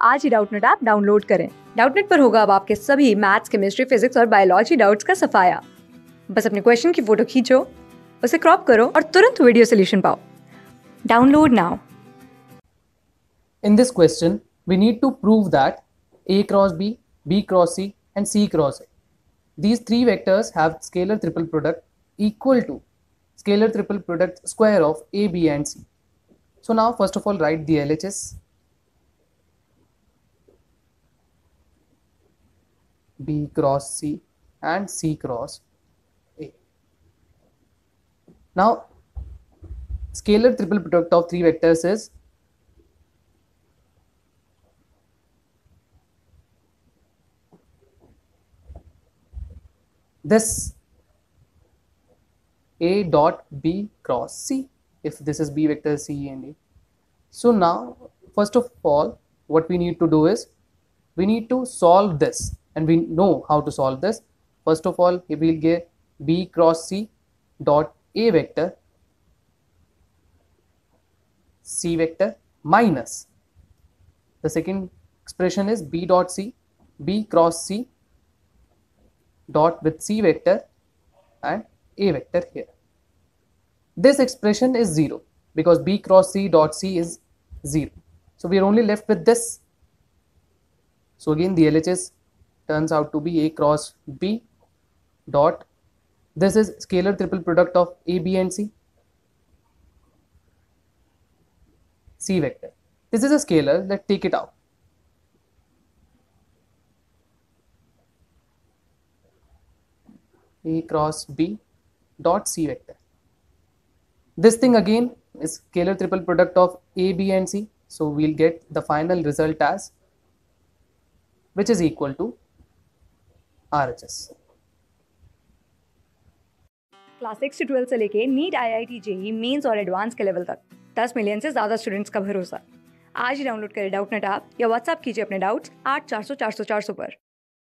आज ही Doubtnut app download करें। डाउटनेट पर होगा अब आपके सभी मैथ्स, केमिस्ट्री, फिजिक्स और बायोलॉजी डाउट्स का सफाया। बस अपने क्वेश्चन की फोटो खींचो, उसे क्रॉप करो और तुरंत वीडियो सोल्यूशन पाओ। Download now. In this question, we need to prove that A cross B cross C, and C cross A. These three vectors have scalar triple product equal to scalar triple product square of A, B and C. So now first of all write the LHS. B cross C and C cross A. Now scalar triple product of three vectors is this A dot B cross C, if this is B vector C and A. So now first of all what we need to do is we need to solve this, and we know how to solve this. First of all we will get B cross C dot A vector C vector minus the second expression is B dot C B cross C dot with C vector and A vector here. This expression is 0 because B cross C dot C is 0. So we are only left with this. So again the LHS turns out to be A cross B dot, this is scalar triple product of A, B and C. C vector. This is a scalar, let's take it out. A cross B dot C vector. This thing again is scalar triple product of A, B and C. So we'll get the final result as, which is equal to RHS. Class 6 से 12 से लेके NEET, IIT, JEE mains और advance के level तक 10 million से ज्यादा students का भरोसा। आज ही डाउनलोड करें डाउटनेट ऐप या व्हाट्सएप कीजिए अपने डाउट्स 8400 400 400 पर।